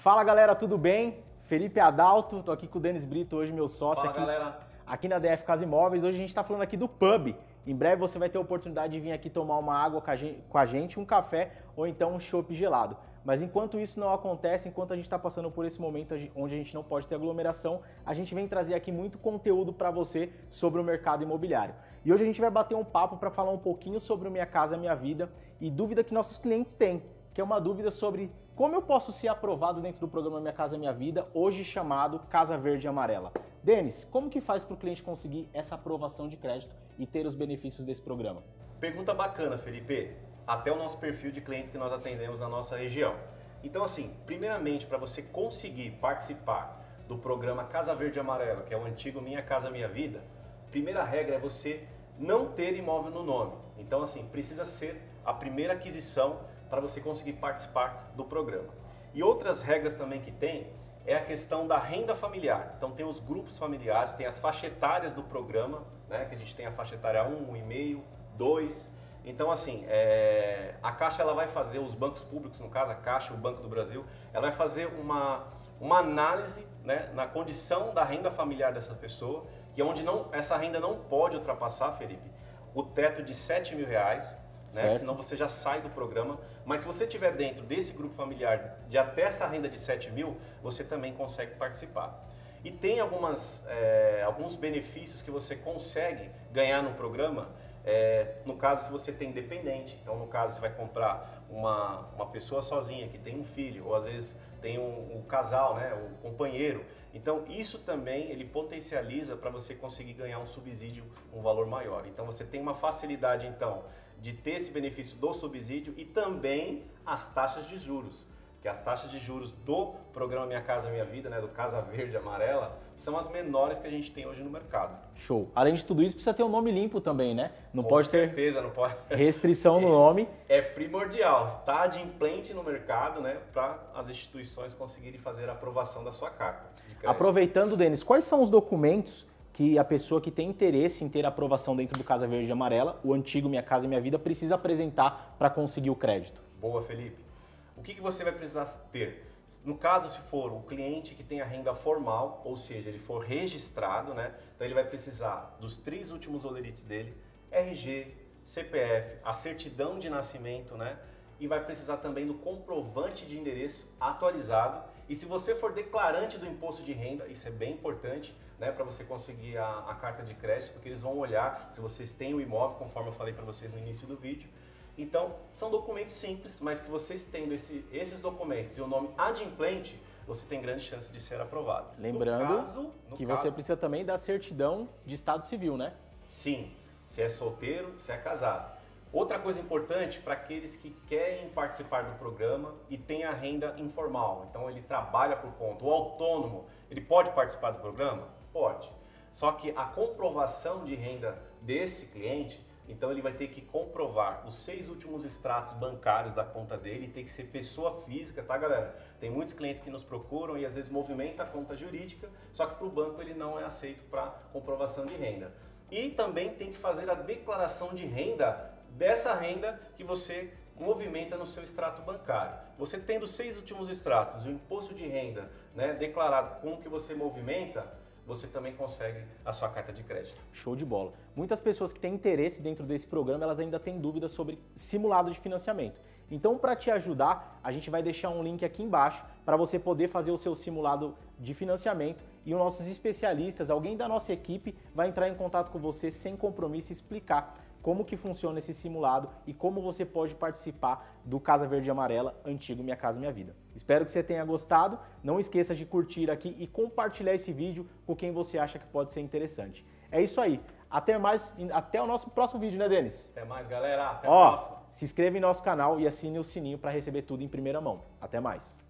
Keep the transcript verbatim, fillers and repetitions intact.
Fala galera, tudo bem? Felipe Adalto, tô aqui com o Denis Brito, hoje meu sócio. Fala aqui, galera. Aqui na D F Casa Imóveis. Hoje a gente tá falando aqui do pub. Em breve você vai ter a oportunidade de vir aqui tomar uma água com a gente, um café ou então um chopp gelado. Mas enquanto isso não acontece, enquanto a gente está passando por esse momento onde a gente não pode ter aglomeração, a gente vem trazer aqui muito conteúdo para você sobre o mercado imobiliário. E hoje a gente vai bater um papo para falar um pouquinho sobre o Minha Casa Minha Vida e dúvida que nossos clientes têm, que é uma dúvida sobre como eu posso ser aprovado dentro do programa Minha Casa Minha Vida, hoje chamado Casa Verde e Amarela. Denis, como que faz para o cliente conseguir essa aprovação de crédito e ter os benefícios desse programa? Pergunta bacana, Felipe. Até o nosso perfil de clientes que nós atendemos na nossa região. Então, assim, primeiramente, para você conseguir participar do programa Casa Verde e Amarela, que é o antigo Minha Casa Minha Vida, primeira regra é você não ter imóvel no nome. Então, assim, precisa ser a primeira aquisição para você conseguir participar do programa. E outras regras também que tem é a questão da renda familiar. Então, tem os grupos familiares, tem as faixas etárias do programa, né, que a gente tem a faixa etária um, um e meio, dois. Então, assim, é, a Caixa ela vai fazer, os bancos públicos, no caso a Caixa, o Banco do Brasil, ela vai fazer uma, uma análise, né, na condição da renda familiar dessa pessoa, que é onde não, essa renda não pode ultrapassar, Felipe, o teto de sete mil reais, né, senão você já sai do programa. Mas se você estiver dentro desse grupo familiar de até essa renda de sete mil, você também consegue participar. E tem algumas, é, alguns benefícios que você consegue ganhar no programa. É, no caso, se você tem dependente, então no caso você vai comprar uma, uma pessoa sozinha que tem um filho, ou às vezes tem um, um casal, né, um companheiro. Então isso também ele potencializa para você conseguir ganhar um subsídio, um valor maior. Então você tem uma facilidade então de ter esse benefício do subsídio e também as taxas de juros. Que as taxas de juros do programa Minha Casa Minha Vida, né, do Casa Verde e Amarela, são as menores que a gente tem hoje no mercado. Show. Além de tudo isso, precisa ter um nome limpo também, né? Não Com pode certeza, ter não pode. restrição no nome. É primordial, está adimplente no mercado, né, para as instituições conseguirem fazer a aprovação da sua carta de crédito. Aproveitando, Denis, quais são os documentos que a pessoa que tem interesse em ter aprovação dentro do Casa Verde e Amarela, o antigo Minha Casa Minha Vida, precisa apresentar para conseguir o crédito? Boa, Felipe. O que, que você vai precisar ter? No caso, se for o cliente que tem a renda formal, ou seja, ele for registrado, né? Então ele vai precisar dos três últimos olerites dele, R G, C P F, a certidão de nascimento, né? E vai precisar também do comprovante de endereço atualizado. E se você for declarante do imposto de renda, isso é bem importante, né? Para você conseguir a, a carta de crédito, porque eles vão olhar se vocês têm o imóvel, conforme eu falei para vocês no início do vídeo. Então, são documentos simples, mas que vocês tendo esse, esses documentos e o nome adimplente, você tem grande chance de ser aprovado. Lembrando no caso, no que caso, você precisa também da certidão de estado civil, né? Sim, se é solteiro, se é casado. Outra coisa importante para aqueles que querem participar do programa e têm a renda informal, então ele trabalha por conta, o autônomo, ele pode participar do programa? Pode. Só que a comprovação de renda desse cliente, então ele vai ter que comprovar os seis últimos extratos bancários da conta dele, tem que ser pessoa física, tá galera? Tem muitos clientes que nos procuram e às vezes movimenta a conta jurídica, só que para o banco ele não é aceito para comprovação de renda. E também tem que fazer a declaração de renda dessa renda que você movimenta no seu extrato bancário. Você tendo os seis últimos extratos, o imposto de renda, né, declarado com o que você movimenta, você também consegue a sua carta de crédito. Show de bola. Muitas pessoas que têm interesse dentro desse programa, elas ainda têm dúvidas sobre simulado de financiamento. Então, para te ajudar, a gente vai deixar um link aqui embaixo para você poder fazer o seu simulado de financiamento e os nossos especialistas, alguém da nossa equipe, vai entrar em contato com você sem compromisso e explicar como que funciona esse simulado e como você pode participar do Casa Verde e Amarela, antigo Minha Casa Minha Vida. Espero que você tenha gostado, não esqueça de curtir aqui e compartilhar esse vídeo com quem você acha que pode ser interessante. É isso aí, até mais, até o nosso próximo vídeo, né, Denis? Até mais, galera, até Ó, a próxima. Se inscreva em nosso canal e assine o sininho para receber tudo em primeira mão. Até mais.